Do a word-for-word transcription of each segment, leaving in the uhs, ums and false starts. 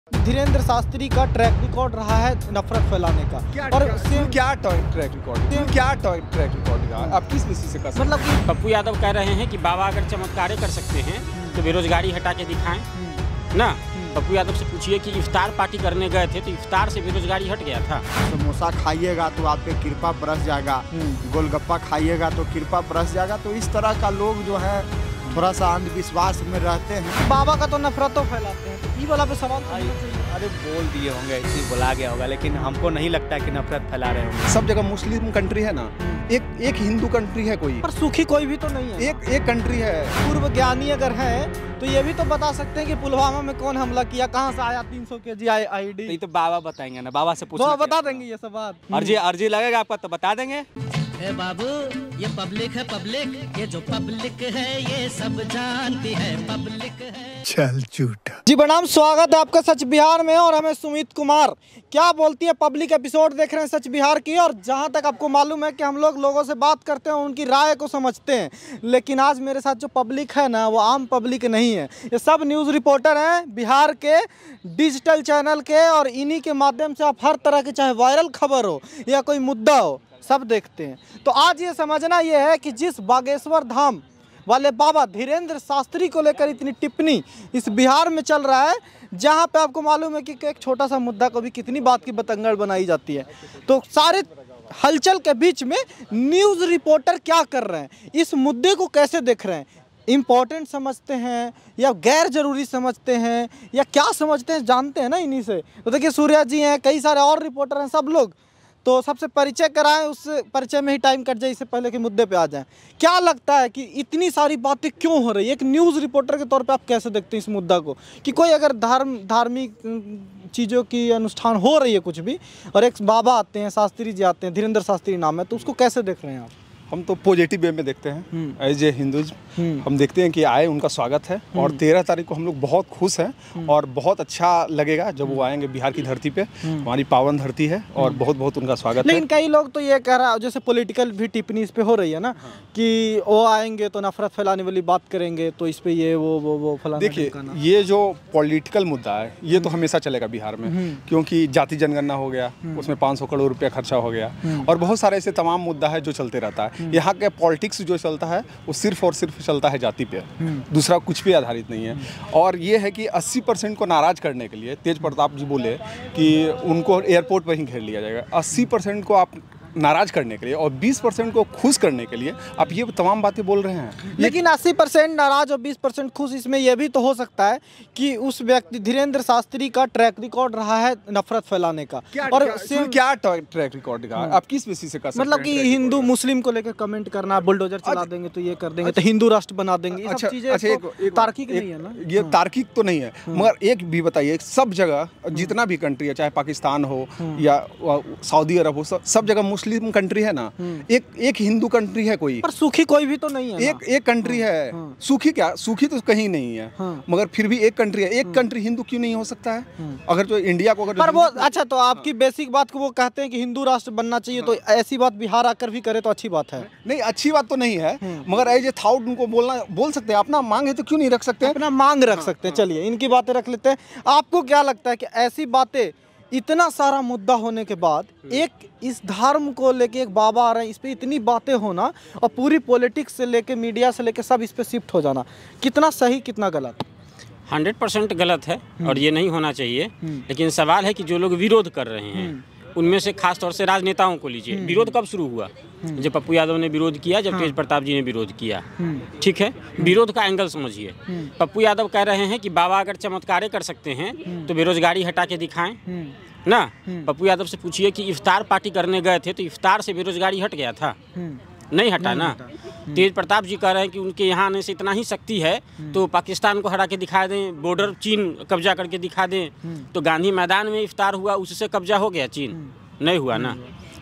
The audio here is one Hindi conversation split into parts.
धीरेंद्र शास्त्री का ट्रैक रिकॉर्ड रहा है नफरत फैलाने का। क्या और क्या, क्या ट्रैक रिकॉर्ड क्या ट्रैक रिकॉर्ड का आप किस बेसिस से कर सकते मतलब कि पप्पू यादव कह रहे हैं कि बाबा अगर चमत्कारें कर सकते हैं तो बेरोजगारी हटा के दिखाएं ना। पप्पू यादव से पूछिए कि इफ्तार पार्टी करने गए थे तो इफ्तार से बेरोजगारी हट गया था। समोसा खाइएगा तो आप पे कृपा बरस जाएगा, गोलगप्पा खाइएगा तो कृपा बरस जाएगा। तो इस तरह का लोग जो है थोड़ा सा अंधविश्वास में रहते हैं। बाबा का तो नफरतों फैलाते हैं, तो ये वाला पे सवाल तो होना चाहिए। अरे बोल दिए होंगे, ऐसे ही बोला गया होगा, लेकिन हमको नहीं लगता है कि नफरत फैला रहे होंगे। सब जगह मुस्लिम कंट्री है ना, एक एक हिंदू कंट्री है कोई, पर सुखी कोई भी तो नहीं है। एक एक कंट्री है। पूर्व ज्ञानी अगर है तो ये भी तो बता सकते हैं कि पुलवामा में कौन हमला किया, कहाँ से आया तीन सौ के जी आई डी। ये तो बाबा बताएंगे ना, बाबा से पूछना। वो बता देंगे ये सब बात। अर्जी अर्जी लगेगा आपका तो बता देंगे। है बाबू, ये पब्लिक है पब्लिक, ये जो पब्लिक है ये सब जानती है पब्लिक है। चल झूठा। जी प्रणाम, स्वागत है आपका सच बिहार में। और हमें सुमित कुमार क्या बोलती है पब्लिक एपिसोड देख रहे हैं सच बिहार की। और जहां तक आपको मालूम है कि हम लोग लोगों से बात करते हैं, उनकी राय को समझते हैं, लेकिन आज मेरे साथ जो पब्लिक है ना वो आम पब्लिक नहीं है। ये सब न्यूज़ रिपोर्टर हैं बिहार के डिजिटल चैनल के, और इन्हीं के माध्यम से आप हर तरह की चाहे वायरल खबर हो या कोई मुद्दा हो सब देखते हैं। तो आज ये समझना ये है कि जिस बागेश्वर धाम वाले बाबा धीरेंद्र शास्त्री को लेकर इतनी टिप्पणी इस बिहार में चल रहा है, जहां पे आपको मालूम है कि एक छोटा सा मुद्दा को भी कितनी बात की बतंगड़ बनाई जाती है। तो सारे हलचल के बीच में न्यूज़ रिपोर्टर क्या कर रहे हैं, इस मुद्दे को कैसे देख रहे हैं, इम्पोर्टेंट समझते हैं या गैर जरूरी समझते हैं या क्या समझते हैं, जानते हैं ना इन्हीं से। तो देखिए सूर्या जी हैं, कई सारे और रिपोर्टर हैं, सब लोग। तो सबसे परिचय कराएं, उस परिचय में ही टाइम कट जाए, इससे पहले कि मुद्दे पे आ जाएं। क्या लगता है कि इतनी सारी बातें क्यों हो रही है? एक न्यूज़ रिपोर्टर के तौर पे आप कैसे देखते हैं इस मुद्दा को, कि कोई अगर धर्म धार्मिक चीज़ों की अनुष्ठान हो रही है कुछ भी, और एक बाबा आते हैं, शास्त्री जी आते हैं, धीरेंद्र शास्त्री नाम है, तो उसको कैसे देख रहे हैं आप? हम तो पॉजिटिव वे में देखते हैं एज ए हिंदूज। हम देखते हैं कि आए, उनका स्वागत है। और तेरह तारीख को हम लोग बहुत खुश हैं और बहुत अच्छा लगेगा जब वो आएंगे बिहार की धरती पे। हमारी पावन धरती है और बहुत बहुत उनका स्वागत है। लेकिन कई लोग तो ये कह रहा है, जैसे पॉलिटिकल भी टिप्पणी इस पे हो रही है ना, कि वो आएंगे तो नफरत फैलाने वाली बात करेंगे, तो इस पे ये वो वो वो फलाना। देखिए, ये जो पॉलिटिकल मुद्दा है ये तो हमेशा चलेगा बिहार में, क्योंकि जाति जनगणना हो गया, उसमें पाँच सौ करोड़ रुपया खर्चा हो गया, और बहुत सारे ऐसे तमाम मुद्दा है जो चलते रहता है। यहाँ के पॉलिटिक्स जो चलता है वो सिर्फ और सिर्फ चलता है जाति पे, दूसरा कुछ भी आधारित नहीं है। और ये है कि अस्सी परसेंट को नाराज करने के लिए तेज प्रताप जी बोले कि उनको एयरपोर्ट पर ही घेर लिया जाएगा। अस्सी परसेंट को आप नाराज करने के लिए और बीस परसेंट को खुश करने के लिए आप ये तमाम बातें बोल रहे हैं। लेकिन अस्सी परसेंट नाराज और बीस परसेंट खुश, इसमें यह भी तो हो सकता है कि उस व्यक्ति धीरेंद्र शास्त्री का ट्रैक रिकॉर्ड रहा है नफरत फैलाने का। क्या, और क्या, क्या ट्रैक रिकॉर्ड का आप किस बेसिस से कर सकते हैं? मतलब कि हिंदू मुस्लिम को लेकर कमेंट करना, बुलडोजर चला देंगे तो ये कर देंगे, तो हिंदू राष्ट्र बना देंगे, ये सब चीजें तार्किक नहीं है ना। ये तार्किक तो नहीं है, मगर एक भी बताइए, सब जगह जितना भी कंट्री है, चाहे पाकिस्तान हो या सऊदी अरब हो, सब जगह मुस्लिम कंट्री है ना, एक एक हिंदू कंट्री है कोई, पर सुखी कोई भी तो नहीं है। एक एक कंट्री है। सुखी क्या, सुखी तो कहीं नहीं है, मगर फिर भी एक कंट्री है। एक कंट्री हिंदू क्यों नहीं हो सकता है? अगर जो इंडिया को अगर पर वो अच्छा, तो आपकी बेसिक बात को वो कहते हैं कि हिंदू राष्ट्र बनना चाहिए, तो ऐसी बात बिहार आकर भी करे तो अच्छी बात है। नहीं, अच्छी बात तो नहीं है, मगर एज ए थॉट उनको बोलना बोल सकते हैं। अपना मांग है तो क्यों नहीं रख सकते? अपना मांग रख सकते हैं। चलिए इनकी बातें रख लेते हैं। आपको क्या लगता है कि ऐसी बातें, इतना सारा मुद्दा होने के बाद, एक इस धर्म को लेके एक बाबा आ रहे हैं, इस पे इतनी बातें होना, और पूरी पॉलिटिक्स से लेके मीडिया से लेके सब इस पे शिफ्ट हो जाना, कितना सही कितना गलत? हंड्रेड परसेंट गलत है और ये नहीं होना चाहिए। लेकिन सवाल है कि जो लोग विरोध कर रहे हैं उनमें से खास तौर से राजनेताओं को लीजिए। विरोध कब शुरू हुआ? जब पप्पू यादव ने विरोध किया, जब तेज प्रताप जी ने विरोध किया। ठीक है, विरोध का एंगल समझिए। पप्पू यादव कह रहे हैं कि बाबा अगर चमत्कारें कर सकते हैं तो बेरोजगारी हटा के दिखाएं ना। पप्पू यादव से पूछिए कि इफ्तार पार्टी करने गए थे तो इफ्तार से बेरोजगारी हट गया था? नहीं हटा ना। तेज प्रताप जी कह रहे हैं कि उनके यहाँ आने से इतना ही शक्ति है तो पाकिस्तान को हटा के दिखा दें, बॉर्डर चीन कब्जा करके दिखा दें। तो गांधी मैदान में इफ्तार हुआ, उससे कब्जा हो गया चीन? नहीं हुआ ना।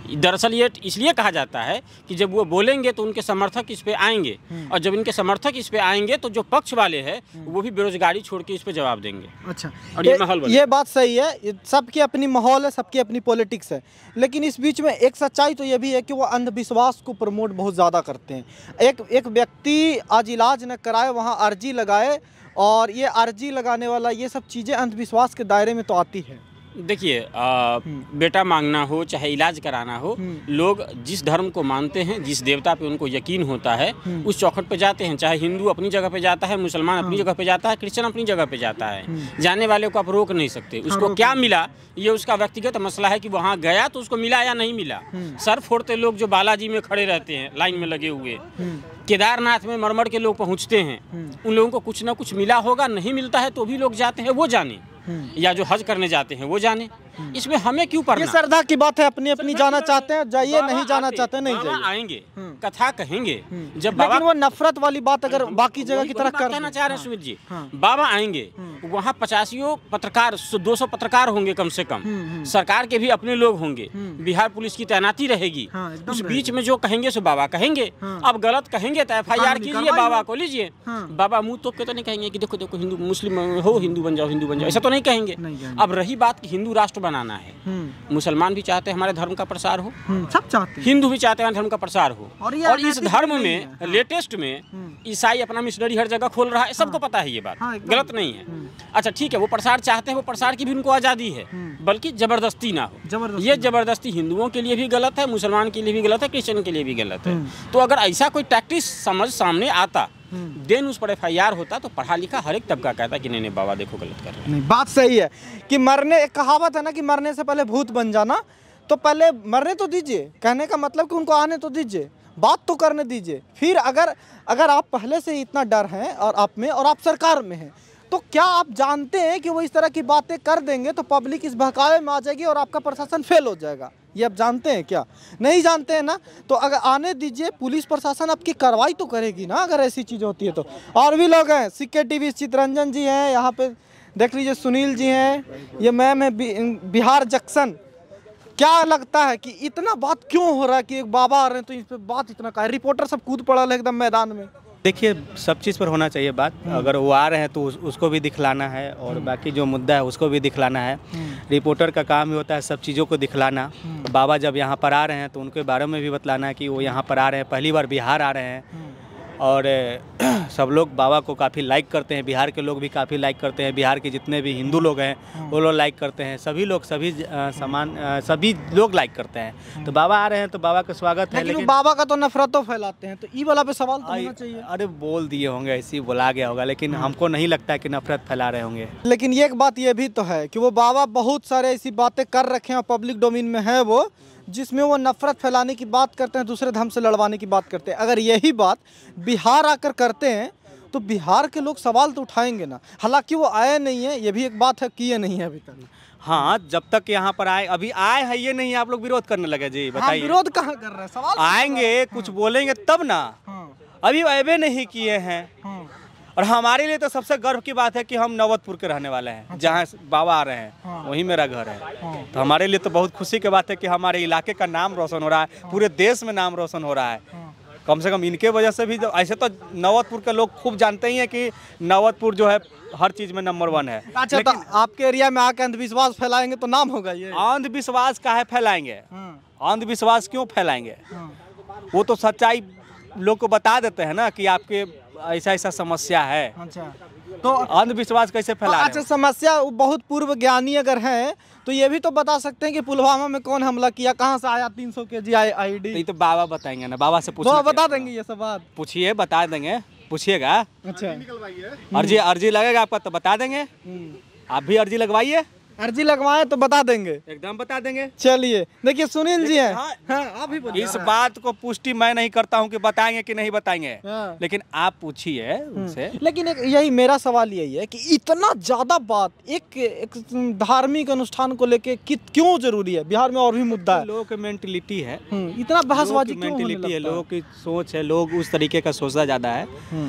दरअसल ये इसलिए कहा जाता है कि जब वो बोलेंगे तो उनके समर्थक इस पे आएंगे, और जब इनके समर्थक इस पे आएंगे तो जो पक्ष वाले हैं वो भी बेरोजगारी छोड़ के इस पे जवाब देंगे। अच्छा, और ये माहौल ये बात सही है, ये सबकी अपनी माहौल है, सबकी अपनी पॉलिटिक्स है, लेकिन इस बीच में एक सच्चाई तो ये भी है कि वो अंधविश्वास को प्रमोट बहुत ज़्यादा करते हैं। एक एक व्यक्ति आज इलाज न कराए वहाँ अर्जी लगाए, और ये अर्जी लगाने वाला ये सब चीज़ें अंधविश्वास के दायरे में तो आती है। देखिए, बेटा मांगना हो चाहे इलाज कराना हो, लोग जिस धर्म को मानते हैं, जिस देवता पे उनको यकीन होता है, उस चौखट पे जाते हैं। चाहे हिंदू अपनी जगह पे जाता है, मुसलमान अपनी जगह पे जाता है, क्रिश्चियन अपनी जगह पे जाता है। जाने वाले को आप रोक नहीं सकते। उसको क्या मिला ये उसका व्यक्तिगत मसला है कि वहाँ गया तो उसको मिला या नहीं मिला। सर फोड़ते लोग जो बालाजी में खड़े रहते हैं लाइन में लगे हुए, केदारनाथ में मरमर के लोग पहुँचते हैं, उन लोगों को कुछ ना कुछ मिला होगा, नहीं मिलता है तो भी लोग जाते हैं, वो जाने, या जो हज करने जाते हैं वो जाने। इसमें हमें क्यों पढ़ना? ये श्रद्धा की बात है, अपनी अपनी जाना चाहते हैं जाइए, नहीं जाना चाहते नहीं जाइए। आएंगे, कथा कहेंगे, जब लेकिन वो नफरत वाली बात अगर बाकी जगह की तरह कर कहना चाह रहे हैं सुमित जी, बाबा आएंगे, वहाँ पचासियों पत्रकार, दो सौ पत्रकार होंगे कम से कम, सरकार के भी अपने लोग होंगे, बिहार पुलिस की तैनाती रहेगी, उस बीच में जो कहेंगे सो बाबा कहेंगे। अब गलत कहेंगे तो एफ आई आर कीजिए, बाबा को लीजिए। बाबा मुँह तो के तो नहीं कहेंगे कि देखो देखो हिंदू मुस्लिम हो, हिंदू बन जाओ, हिंदू बन जाओ, ऐसा तो नहीं कहेंगे। अब रही बात कि हिंदू राष्ट्र बनाना है, मुसलमान भी चाहते हैं हमारे धर्म का प्रसार हो, सब चाहते हैं, हिंदू भी चाहते हैं धर्म का प्रसार हो, और, और इस धर्म में लेटेस्ट में ईसाई अपना मिशनरी हर जगह खोल रहा है, सबको पता है ये बात, गलत नहीं है। अच्छा ठीक है, वो प्रसार चाहते हैं, वो प्रसार की भी उनको आज़ादी है, बल्कि जबरदस्ती ना हो। ये जबरदस्ती हिंदुओं के लिए भी गलत है, मुसलमान के लिए भी गलत है, क्रिश्चियन के लिए भी गलत है। तो अगर ऐसा कोई टैक्टिस समझ सामने आता, देन उस पर एफ आई आर होता, तो पढ़ा लिखा हर एक तबका कहता कि नहीं नहीं बाबा देखो गलत कर रहे हैं। नहीं, बात सही है कि मरने, एक कहावत है ना कि मरने से पहले भूत बन जाना, तो पहले मरने तो दीजिए, कहने का मतलब कि उनको आने तो दीजिए, बात तो करने दीजिए। फिर अगर अगर आप पहले से इतना डर हैं और आप में और आप सरकार में हैं, तो क्या आप जानते हैं कि वो इस तरह की बातें कर देंगे तो पब्लिक इस बहकावे में आ जाएगी और आपका प्रशासन फेल हो जाएगा? ये आप जानते हैं क्या? नहीं जानते हैं ना, तो अगर आने दीजिए, पुलिस प्रशासन आपकी कार्रवाई तो करेगी ना अगर ऐसी चीज़ होती है तो। और भी लोग हैं, सिक्के टीवी चितरंजन जी हैं, यहाँ पे देख लीजिए सुनील जी हैं, ये मैम है बिहार जंक्शन। क्या लगता है कि इतना बात क्यों हो रहा है कि एक बाबा आ रहे हैं तो इस पर बात इतना का है? रिपोर्टर सब कूद पड़ा है एकदम मैदान में। देखिए, सब चीज़ पर होना चाहिए बात, अगर वो आ रहे हैं तो उस, उसको भी दिखलाना है, और बाकी जो मुद्दा है उसको भी दिखलाना है। रिपोर्टर का काम ही होता है सब चीज़ों को दिखलाना। बाबा जब यहाँ पर आ रहे हैं तो उनके बारे में भी बतलाना है कि वो यहाँ पर आ रहे हैं, पहली बार बिहार आ रहे हैं, और सब लोग बाबा को काफ़ी लाइक करते हैं, बिहार के लोग भी काफ़ी लाइक करते हैं, बिहार के जितने भी हिंदू लोग हैं वो लोग लाइक करते हैं, सभी लोग सभी समान सभी लोग लाइक करते हैं। तो बाबा आ रहे हैं तो बाबा का स्वागत है, लेकिन बाबा का तो नफरतों फैलाते हैं, तो ई वाला पे सवाल तो होना चाहिए। अरे बोल दिए होंगे, ऐसे ही बोला गया होगा, लेकिन हमको नहीं लगता है कि नफरत फैला रहे होंगे। लेकिन ये एक बात ये भी तो है कि वो बाबा बहुत सारे ऐसी बातें कर रखे हैं, पब्लिक डोमेन में है वो, जिसमें वो नफरत फैलाने की बात करते हैं, दूसरे धर्म से लड़वाने की बात करते हैं। अगर यही बात बिहार आकर करते हैं तो बिहार के लोग सवाल तो उठाएंगे ना। हालांकि वो आए नहीं है, ये भी एक बात है, किए नहीं है अभी तक। हाँ, जब तक यहाँ पर आए, अभी आए हैं ये नहीं, आप लोग विरोध करने लगे जी, बताइए। हाँ, विरोध कहाँ कर रहे हैं? सवाल आएंगे, कुछ बोलेंगे तब ना, अभी अबे नहीं किए हैं। और हमारे लिए तो सबसे गर्व की बात है कि हम नवतपुर के रहने वाले हैं, जहाँ बाबा आ रहे हैं वहीं मेरा घर है। तो हमारे लिए तो बहुत खुशी की बात है कि हमारे इलाके का नाम रोशन हो रहा है, पूरे देश में नाम रोशन हो रहा है। कम से कम इनके वजह से भी, ऐसे तो नवतपुर के लोग खूब जानते ही हैं कि नवतपुर जो है हर चीज़ में नंबर वन है। अच्छा, तो आपके एरिया में आकर अंधविश्वास फैलाएंगे तो नाम होगा ये? अंधविश्वास काहे फैलाएंगे? अंधविश्वास क्यों फैलाएंगे? वो तो सच्चाई लोग को बता देते हैं ना कि आपके ऐसा ऐसा समस्या है। अच्छा, तो अंधविश्वास कैसे फैला? अच्छा, समस्या बहुत पूर्व ज्ञानी अगर हैं तो ये भी तो बता सकते हैं कि पुलवामा में कौन हमला किया, कहाँ से आया तीन सौ के जी आई डी? तो बाबा बताएंगे ना, बाबा से पूछना, बता देंगे ये सब बात। पूछिए, बता देंगे, पूछिएगा। अच्छा, अर्जी अर्जी लगेगा आपका तो बता देंगे, आप भी अर्जी लगवाइए। अर्जी लगवाए तो बता देंगे, एकदम बता देंगे। चलिए, देखिए सुनील जी हैं। हाँ, हाँ, आप ही बोलिए। इस बात को पुष्टि मैं नहीं करता हूं कि बताएंगे कि नहीं बताएंगे, हाँ। लेकिन आप पूछिए उनसे। लेकिन एक यही मेरा सवाल यही है कि इतना ज्यादा बात एक, एक धार्मिक अनुष्ठान को लेके क्यों जरूरी है? बिहार में और भी मुद्दा है, लोगों की मेंटलिटी है, इतना बहसबाजी मेंटलिटी है, लोगों की सोच है, लोग उस तरीके का सोचना ज्यादा है।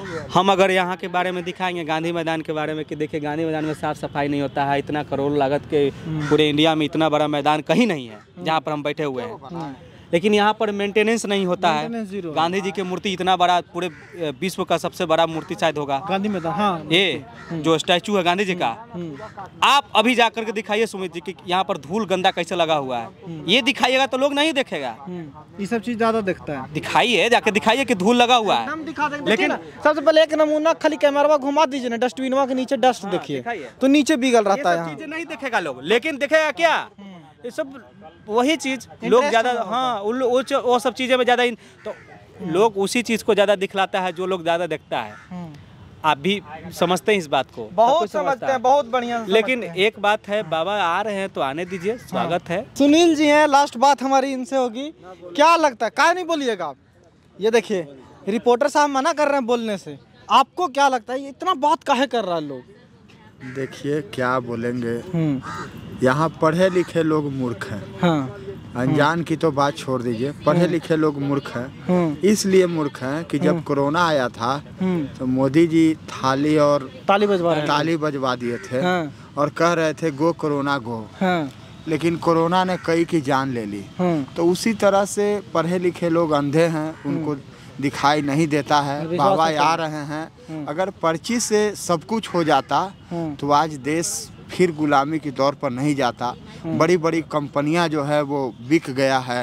हम अगर यहाँ के बारे में दिखाएंगे, गांधी मैदान के बारे में, कि देखिए गांधी मैदान में साफ सफाई नहीं होता है, इतना करोड़ लागत के पूरे इंडिया में इतना बड़ा मैदान कहीं नहीं है, जहाँ पर हम बैठे हुए हैं, लेकिन यहाँ पर मेंटेनेंस नहीं होता है। जीरो। गांधी जी की मूर्ति इतना बड़ा, पूरे विश्व का सबसे बड़ा मूर्ति शायद होगा गांधी मैदान, हाँ। ये जो स्टैचू है गांधी जी का, आप अभी जाकर के दिखाइए सुमित जी कि यहाँ पर धूल गंदा कैसे लगा हुआ है। ये दिखाइएगा तो लोग नहीं देखेगा, ये सब चीज ज्यादा देखता है। दिखाइए, जाके दिखाइए कि धूल लगा हुआ है। हम दिखा देंगे, लेकिन सबसे पहले एक नमूना खाली कैमरा घुमा दीजिए ना, डस्टबिनवा के नीचे डस्ट देखिए, तो नीचे बिगल रहता है। चीजें नहीं देखेगा लोग, लेकिन देखेगा क्या, ये सब वही चीज लोग ज्यादा, हाँ उन वो, वो सब चीजें में ज्यादा, तो लोग उसी चीज को ज्यादा दिखलाता है जो लोग ज्यादा देखता है। आप भी समझते हैं इस बात को, बहुत समझते हैं, बहुत बढ़िया। लेकिन एक बात है, बाबा आ रहे हैं तो आने दीजिए, स्वागत है। सुनील जी हैं, लास्ट बात हमारी इनसे होगी। क्या लगता है, क्या नहीं बोलिएगा आप? ये देखिए रिपोर्टर साहब मना कर रहे हैं बोलने से, आपको क्या लगता है ये इतना बात काहे कर रहा है लोग? देखिए क्या बोलेंगे, यहाँ पढ़े लिखे लोग मूर्ख हैं। हाँ। अनजान की तो बात छोड़ दीजिए, पढ़े लिखे लोग मूर्ख हैं। इसलिए मूर्ख हैं कि जब कोरोना आया था तो मोदी जी थाली और ताली बजवा रहे ताली बजवा दिए थे हाँ। और कह रहे थे गो कोरोना गो, हाँ। लेकिन कोरोना ने कई की जान ले ली। हाँ। तो उसी तरह से पढ़े लिखे लोग अंधे हैं, उनको दिखाई नहीं देता है। बाबा आ रहे हैं, अगर पर्ची से सब कुछ हो जाता तो आज देश फिर गुलामी की दौर पर नहीं जाता। बड़ी बड़ी कंपनियां जो है वो बिक गया है,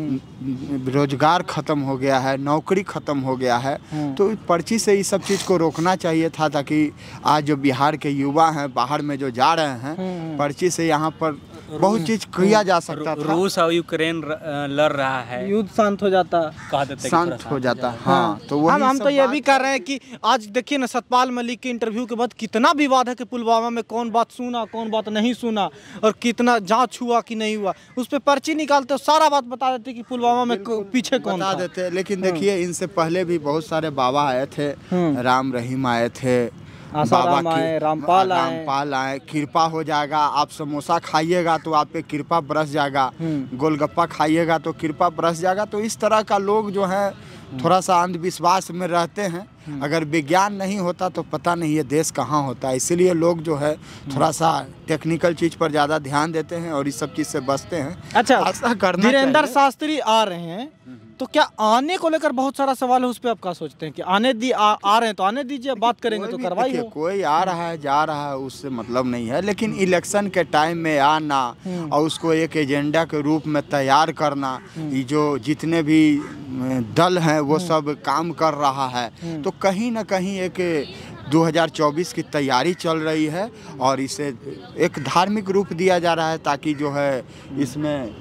रोजगार खत्म हो गया है, नौकरी खत्म हो गया है। तो पर्ची से इस सब चीज़ को रोकना चाहिए था, ताकि आज जो बिहार के युवा हैं बाहर में जो जा रहे हैं, पर्ची से यहाँ पर बहुत चीज किया जा सकता था। रूस और यूक्रेन लड़ रहा है, युद्ध शांत हो जाता, कह देते शांत हो जाता। हाँ, तो हम हम तो ये भी कर रहे हैं कि आज देखिए ना, सतपाल मलिक के इंटरव्यू के बाद कितना विवाद है कि पुलवामा में कौन बात सुना कौन बात नहीं सुना और कितना जांच हुआ कि नहीं हुआ। उस पर पर्ची निकालते सारा बात बता देते कि पुलवामा में पीछे कौन बता देते। लेकिन देखिए इनसे पहले भी बहुत सारे बाबा आए थे, राम रहीम आए थे, बाबा आए, रामपाल आए, रामपाल आए। कृपा हो जाएगा, आप समोसा खाइएगा तो आप पे कृपा बरस जाएगा, गोलगप्पा खाइएगा तो कृपा बरस जाएगा। तो इस तरह का लोग जो है थोड़ा सा अंधविश्वास में रहते हैं। अगर विज्ञान नहीं होता तो पता नहीं ये देश कहाँ होता है। इसीलिए लोग जो है थोड़ा सा टेक्निकल चीज पर ज्यादा ध्यान देते हैं और इस सब चीज से बचते हैं। अच्छा, ऐसा करना धीरेन्द्र शास्त्री आ रहे हैं तो क्या आने को लेकर बहुत सारा सवाल है, उस पर आप क्या सोचते हैं कि आने दी आ, आ रहे हैं तो आने दीजिए, बात करेंगे तो करवाइए। कोई आ रहा है जा रहा है उससे मतलब नहीं है, लेकिन इलेक्शन के टाइम में आना और उसको एक एजेंडा के रूप में तैयार करना, ये जो जितने भी दल हैं वो सब काम कर रहा है, तो कहीं ना कहीं एक दो हज़ार चौबीस की तैयारी चल रही है और इसे एक धार्मिक रूप दिया जा रहा है, ताकि जो है इसमें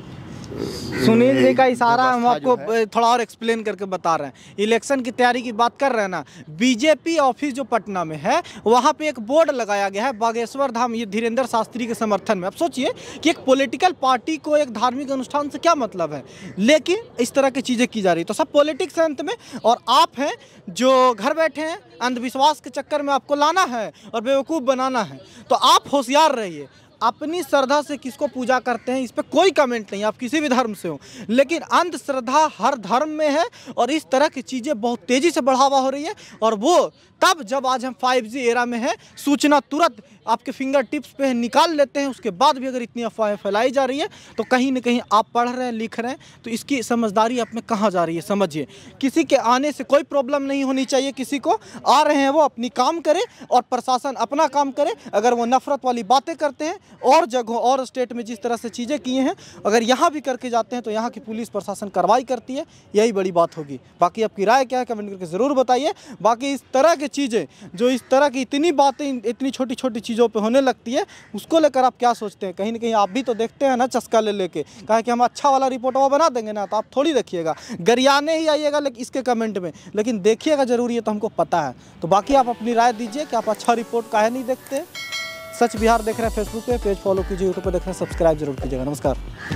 सुनील जी का इशारा हम आपको थोड़ा और एक्सप्लेन करके बता रहे हैं। इलेक्शन की तैयारी की बात कर रहे हैं ना, बीजेपी ऑफिस जो पटना में है वहाँ पे एक बोर्ड लगाया गया है बागेश्वर धाम, ये धीरेन्द्र शास्त्री के समर्थन में। अब सोचिए कि एक पॉलिटिकल पार्टी को एक धार्मिक अनुष्ठान से क्या मतलब है, लेकिन इस तरह की चीज़ें की जा रही। तो सब पॉलिटिक्स है अंत में, और आप हैं जो घर बैठे हैं, अंधविश्वास के चक्कर में आपको लाना है और बेवकूफ़ बनाना है। तो आप होशियार रहिए, अपनी श्रद्धा से किसको पूजा करते हैं इस पर कोई कमेंट नहीं, आप किसी भी धर्म से हो, लेकिन अंधश्रद्धा हर धर्म में है और इस तरह की चीज़ें बहुत तेज़ी से बढ़ावा हो रही है। और वो तब जब आज हम फाइव जी एरा में है, सूचना तुरंत आपके फिंगर टिप्स पे निकाल लेते हैं, उसके बाद भी अगर इतनी अफवाहें फैलाई जा रही है तो कहीं ना कहीं आप पढ़ रहे हैं लिख रहे हैं तो इसकी समझदारी आप में कहाँ जा रही है, समझिए। किसी के आने से कोई प्रॉब्लम नहीं होनी चाहिए, किसी को आ रहे हैं वो अपनी काम करे और प्रशासन अपना काम करे। अगर वो नफरत वाली बातें करते हैं और जगहों और स्टेट में जिस तरह से चीज़ें किए हैं, अगर यहाँ भी करके जाते हैं तो यहाँ की पुलिस प्रशासन कार्रवाई करती है, यही बड़ी बात होगी। बाकी आपकी राय क्या है कमेंट करके ज़रूर बताइए। बाकी इस तरह की चीज़ें जो इस तरह की इतनी बातें इतनी छोटी छोटी चीज़ों पे होने लगती है, उसको लेकर आप क्या सोचते हैं? कहीं ना कहीं आप भी तो देखते हैं ना चस्का ले लेके, कहा कि हम अच्छा वाला रिपोर्ट वो बना देंगे ना, तो आप थोड़ी देखिएगा, गरियाने ही आइएगा लेकिन इसके कमेंट में, लेकिन देखिएगा जरूरी है, तो हमको पता है। तो बाकी आप अपनी राय दीजिए कि आप अच्छा रिपोर्ट काहे नहीं देखते। सच बिहार देख रहे हैं फेसबुक पे, पेज फॉलो कीजिए, यूट्यूब पे देख रहे हैं सब्सक्राइब जरूर कीजिएगा। नमस्कार।